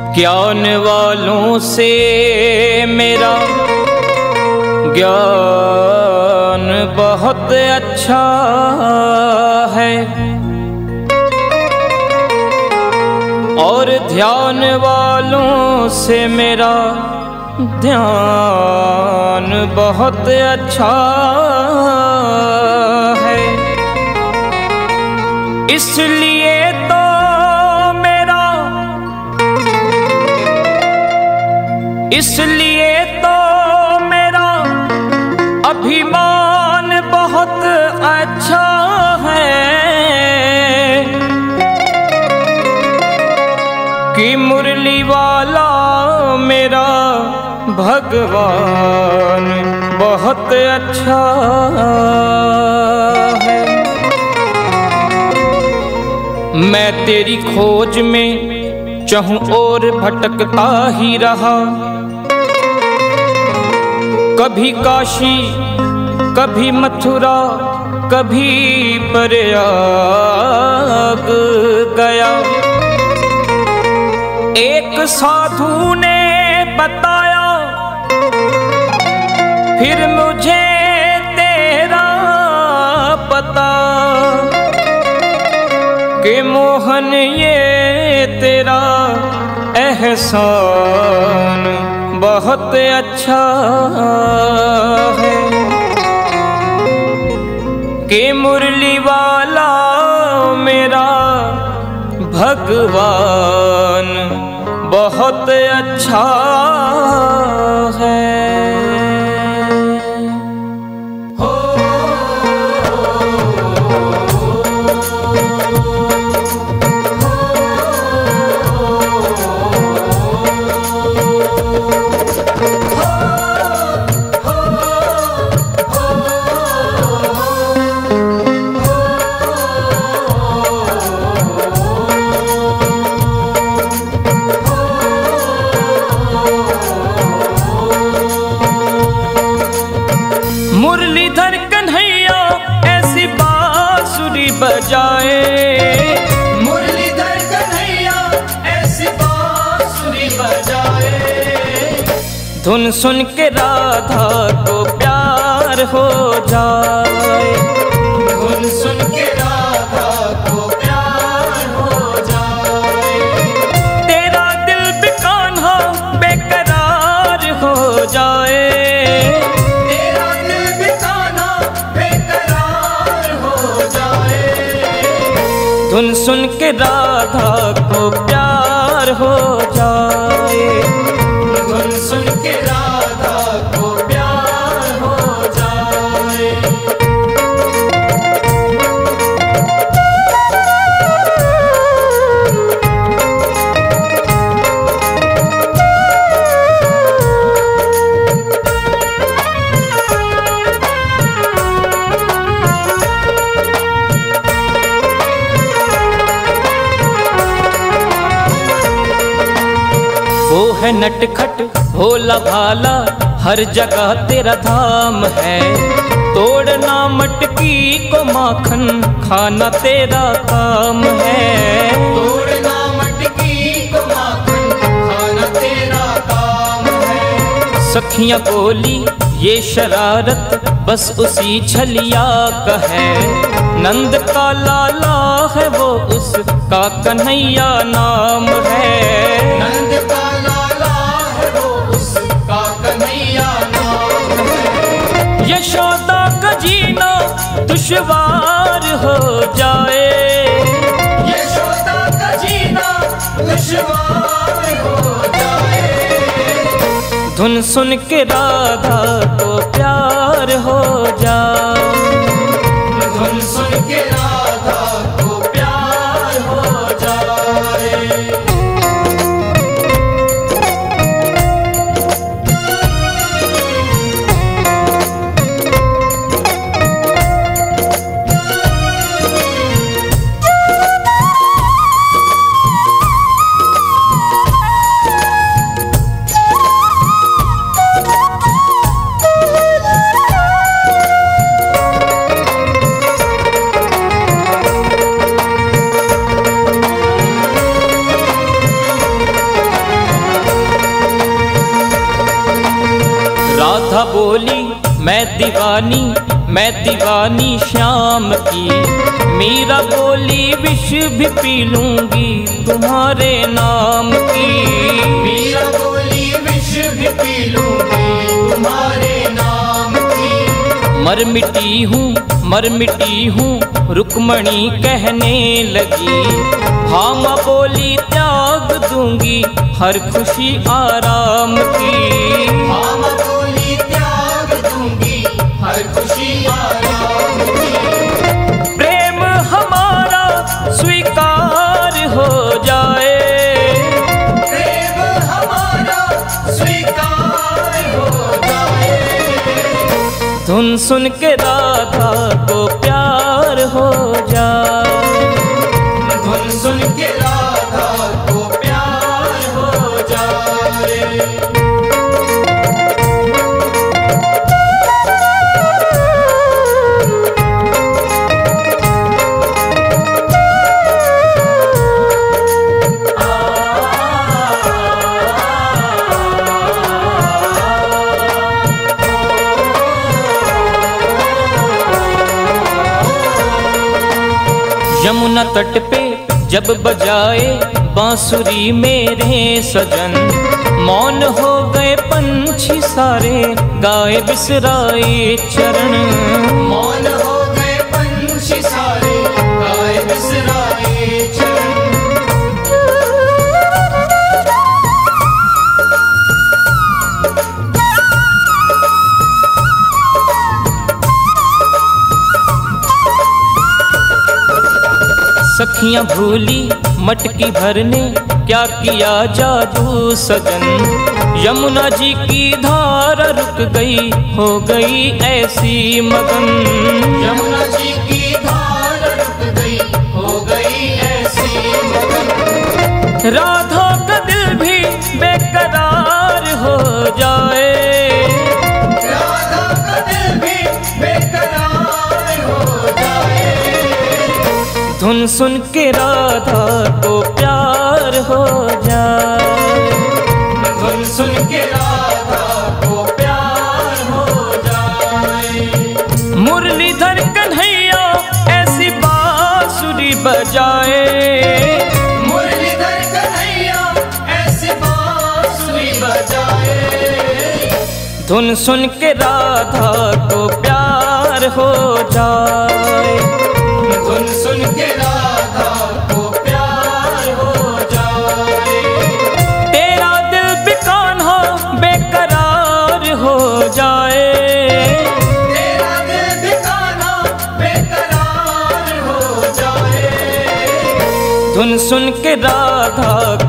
ज्ञान वालों से मेरा ज्ञान बहुत अच्छा है और ध्यान वालों से मेरा ध्यान बहुत अच्छा है। इसलिए तो मेरा अभिमान बहुत अच्छा है कि मुरली वाला मेरा भगवान बहुत अच्छा है। मैं तेरी खोज में चहूं और भटकता ही रहा, कभी काशी कभी मथुरा कभी प्रयाग गया। एक साधु ने बताया फिर मुझे तेरा पता कि मोहन ये तेरा एहसान बहुत अच्छा है कि मुरली वाला मेरा भगवान बहुत अच्छा है। मुरलीधर कन्हैया ऐसी बांसुरी बजाए, मुरलीधर कन्हैया ऐसी बांसुरी बजाए, धुन सुन के राधा को प्यार हो जाए, धुन सुन के राधा को प्यार हो जाए। तेरा दिल भी कान्हा बेकरार हो जाए, धुन सुन के राधा को प्यार हो जाए, धुन सुन के राधा को प्यार हो जाए। वो है नटखट भोला भाला हर जगह तेरा धाम है, तोड़ना मटकी को माखन खाना तेरा काम है, तोड़ना मटकी को माखन खाना तेरा काम है। सखियां बोली ये शरारत बस उसी छलिया का है, नंद का लाला है वो उसका कन्हैया नाम है, नंद का लाला है वो उसका कन्हैया नाम है। यशोदा का जीना दुश्वार हो जाए, यशोदा का जीना दुश्वार हो जाए, धुन सुन के राधा को प्यार हो जाए, धुन सुन के राधा को प्यार हो जाए। राधा बोली मैं दीवानी श्याम की। मीरा बोली विष भी पी लूंगी तुम्हारे नाम की। मीरा बोली विष भी पी लूंगी तुम्हारे नाम की। मर मिटी हूँ रुक्मणी कहने लगी। भामा बोली त्याग दूंगी हर खुशी आराम की। भामा बोली त्याग दूंगी हर खुशी आराम की। प्रेम हमारा स्वीकार हो जाए। प्रेम हमारा स्वीकार हो जाए। धुन सुन के राधा को प्यार हो जाए। धुन सुन के राधा को प्यार हो जाए। यमुना तट पे जब बजाए बांसुरी मेरे सजन। मौन हो गए पंछी सारे गाए बिसराए चरण। मौन हो गए पंछी सारे गाए बिसराए चरण। सखियां भूली मटकी भरने क्या किया जादू सजन। यमुना जी की धारा रुक गई हो गई ऐसी मगन। यमुना जी की धारा रुक गई हो गई ऐसी मगन। राधा का दिल भी बेकरार हो जाए। राधा का दिल भी बेकरार हो जाए। धुन सुन के राधा को प्यार हो जाए। धुन सुन के राधा को प्यार हो जाए। मुरलीधर कन्हैया ऐसी बांसुरी बजाए। मुरलीधर कन्हैया ऐसी बांसुरी बजाए। धुन सुन के राधा को प्यार हो जाए। धुन सुन के राधा को प्यार हो जाए। तेरा दिल भी कान्हा बेकरार हो जाए। तेरा दिल भी कान्हा बेकरार हो जाए। धुन सुन के राधा